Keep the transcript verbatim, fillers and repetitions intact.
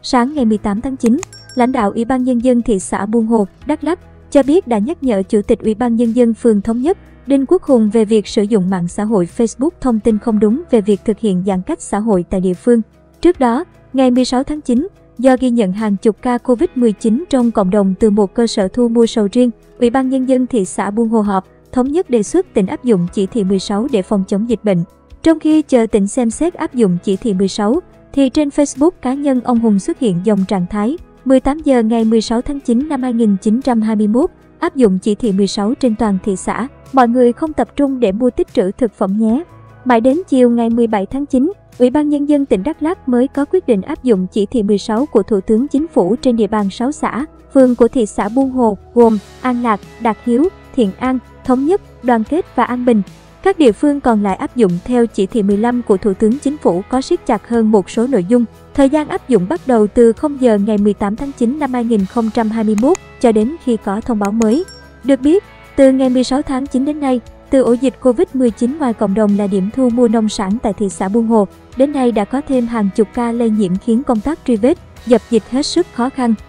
Sáng ngày mười tám tháng chín, lãnh đạo Ủy ban Nhân dân thị xã Buôn Hồ, Đắk Lắk cho biết đã nhắc nhở Chủ tịch Ủy ban Nhân dân phường Thống Nhất, Đinh Quốc Hùng về việc sử dụng mạng xã hội Facebook thông tin không đúng về việc thực hiện giãn cách xã hội tại địa phương. Trước đó, ngày mười sáu tháng chín, do ghi nhận hàng chục ca Covid mười chín trong cộng đồng từ một cơ sở thu mua sầu riêng, Ủy ban Nhân dân thị xã Buôn Hồ họp, thống nhất đề xuất tỉnh áp dụng chỉ thị mười sáu để phòng chống dịch bệnh. Trong khi chờ tỉnh xem xét áp dụng chỉ thị mười sáu, thì trên Facebook cá nhân ông Hùng xuất hiện dòng trạng thái mười tám giờ ngày mười sáu tháng chín năm hai nghìn chín trăm hai mươi mốt, áp dụng chỉ thị mười sáu trên toàn thị xã. Mọi người không tập trung để mua tích trữ thực phẩm nhé. Mãi đến chiều ngày mười bảy tháng chín, Ủy ban Nhân dân tỉnh Đắk Lắk mới có quyết định áp dụng chỉ thị mười sáu của Thủ tướng Chính phủ trên địa bàn sáu xã, phường của thị xã Buôn Hồ gồm An Lạc, Đạt Hiếu, Thiện An, Thống Nhất, Đoàn Kết và An Bình. Các địa phương còn lại áp dụng theo chỉ thị mười lăm của Thủ tướng Chính phủ có siết chặt hơn một số nội dung. Thời gian áp dụng bắt đầu từ không giờ ngày mười tám tháng chín năm hai nghìn không trăm hai mươi mốt cho đến khi có thông báo mới. Được biết, từ ngày mười sáu tháng chín đến nay, từ ổ dịch Covid mười chín ngoài cộng đồng là điểm thu mua nông sản tại thị xã Buôn Hồ, đến nay đã có thêm hàng chục ca lây nhiễm khiến công tác truy vết, dập dịch hết sức khó khăn.